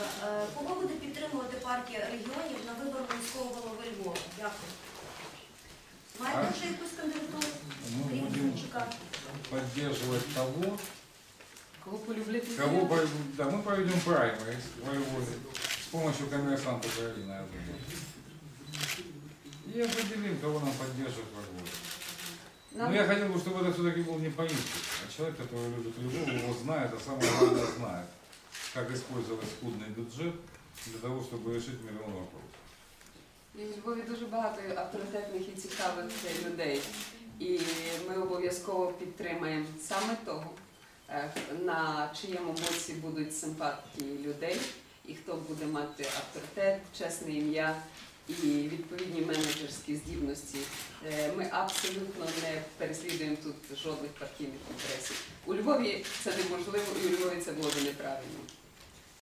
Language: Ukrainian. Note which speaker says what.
Speaker 1: ласка, кого буде підтримувати партія регіонів на виборах міського голови Львова? Дякую. Маєте вже якусь кандидатуру?
Speaker 2: Мы будем поддерживать того,
Speaker 3: Кого полюблять?
Speaker 2: да, мы проведем праймерис во Львове с помощью коммерсанта Украины, я думаю. И определим, кого нам поддерживать во Львове. Но я хотел бы, чтобы это все-таки был не политик, а человек, который любит Львов, его знает, а самое главное знает, как использовать скудный бюджет для того, чтобы решить миллион вопросов.
Speaker 3: І в Львові дуже багато авторитетних і цікавих людей. І ми обов'язково підтримаємо саме того, на чиєму боці будуть симпатії людей, і хто буде мати авторитет, чесне ім'я і відповідні менеджерські здібності. Ми абсолютно не переслідуємо тут жодних партійних інтересів. У Львові це неможливо, і у Львові це було б неправильно.